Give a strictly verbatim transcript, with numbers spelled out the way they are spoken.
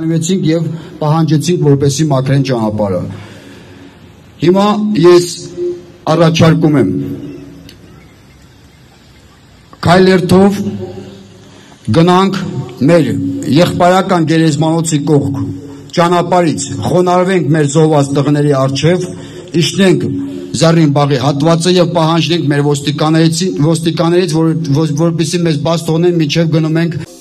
համալրվեցինք եւ պահանջեցինք, որպեսզի մաքրեն ճանապարհը։ Հիմա ես առաջարկում եմ քայլերթով գնանք մեր եղբայրական գերեզմանոցի կողք ճանապարհից, խոնարհվենք մեր զոհված տղների առջև, իջնենք Զառին բաղի հատվածը եւ պահանջենք մեր ոստիկաններից, ոստիկաններից որ որպեսզի մեզ բաց թողնեն, մինչեւ գնում ենք